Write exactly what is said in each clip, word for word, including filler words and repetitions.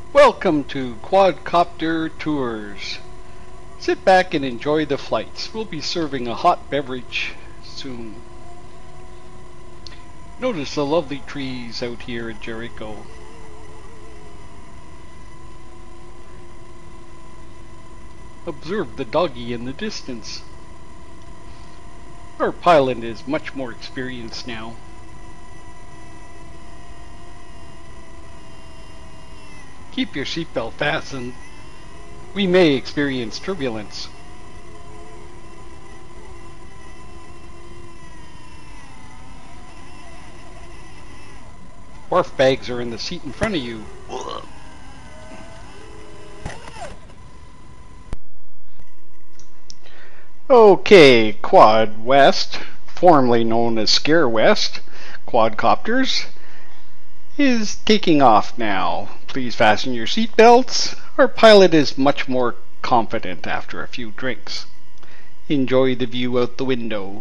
Welcome to Quadcopter Tours. Sit back and enjoy the flights. We'll be serving a hot beverage soon. Notice the lovely trees out here at Jericho. Observe the doggy in the distance. Our pilot is much more experienced now. Keep your seatbelt fastened. We may experience turbulence. Barf bags are in the seat in front of you. Okay, Quad West, formerly known as Scare West, Quadcopters, is taking off now. Please fasten your seatbelts. Our pilot is much more confident after a few drinks. Enjoy the view out the window.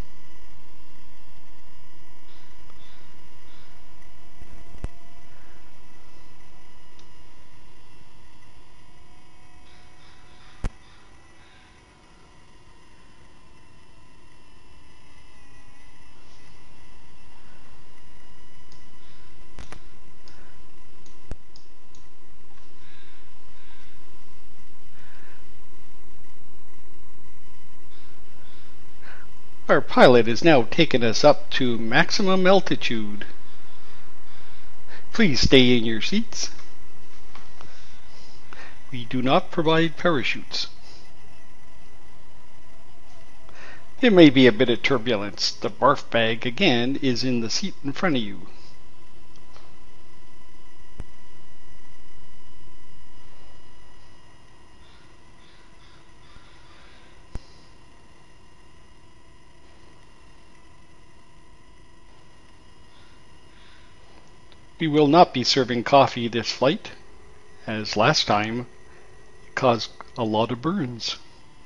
Our pilot is now taking us up to maximum altitude. Please stay in your seats. We do not provide parachutes. There may be a bit of turbulence. The barf bag again is in the seat in front of you. We will not be serving coffee this flight, as last time it caused a lot of burns.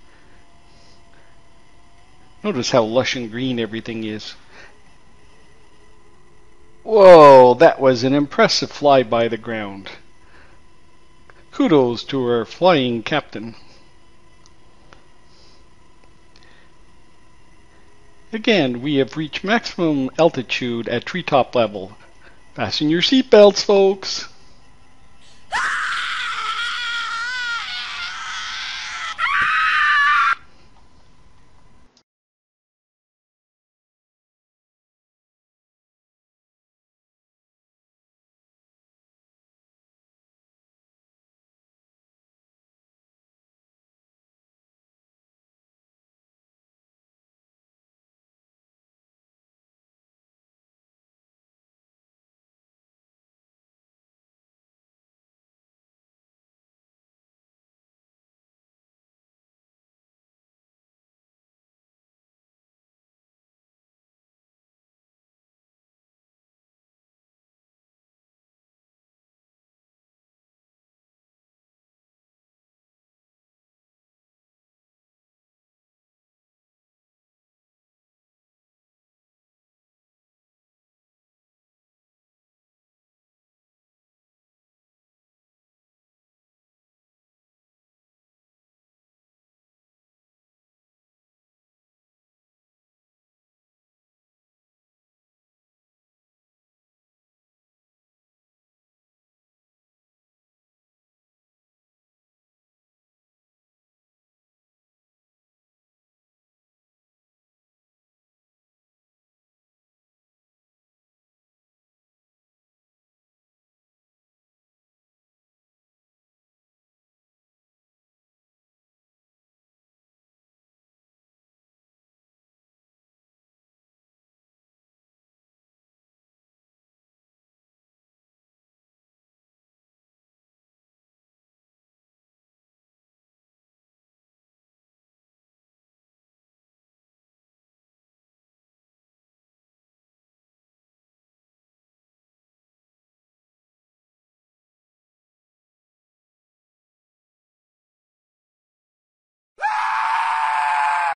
Notice how lush and green everything is. Whoa, that was an impressive fly by the ground. Kudos to our flying captain. Again, we have reached maximum altitude at treetop level. Fasten your seatbelts, folks.